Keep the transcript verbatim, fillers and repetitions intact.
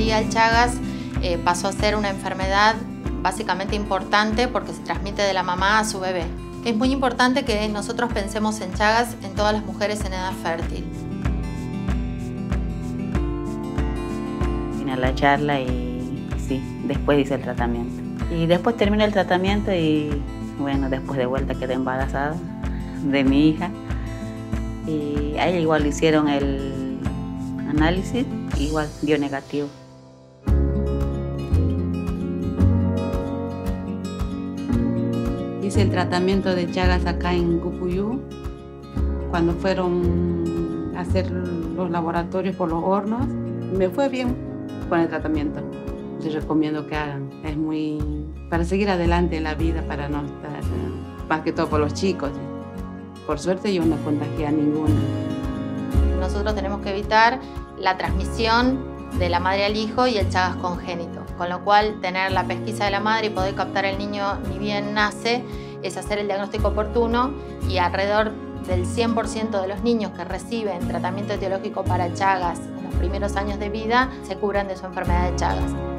día el Chagas eh, pasó a ser una enfermedad básicamente importante porque se transmite de la mamá a su bebé. Es muy importante que nosotros pensemos en Chagas en todas las mujeres en edad fértil. Vine a la charla y sí, después hice el tratamiento. Y después terminé el tratamiento y bueno, después de vuelta quedé embarazada de mi hija. Y a ella igual le hicieron el análisis, igual dio negativo. Hice el tratamiento de Chagas acá en Cucuyú. Cuando fueron a hacer los laboratorios por los hornos, me fue bien con el tratamiento. Les recomiendo que hagan. Es muy para seguir adelante en la vida, para no estar, más que todo por los chicos. Por suerte yo no contagié a ninguna. Nosotros tenemos que evitar la transmisión de la madre al hijo y el Chagas congénito, con lo cual tener la pesquisa de la madre y poder captar el niño ni bien nace es hacer el diagnóstico oportuno, y alrededor del cien por ciento de los niños que reciben tratamiento etiológico para Chagas en los primeros años de vida se curan de su enfermedad de Chagas.